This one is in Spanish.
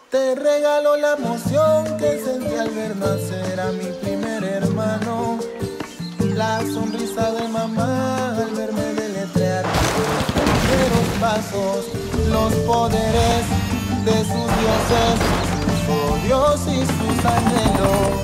Te regalo la emoción que sentí al ver nacer a mi primer hermano. La sonrisa de mamá al verme deletrear sus primeros pasos. Los poderes de sus dioses, sus odios y sus anhelos.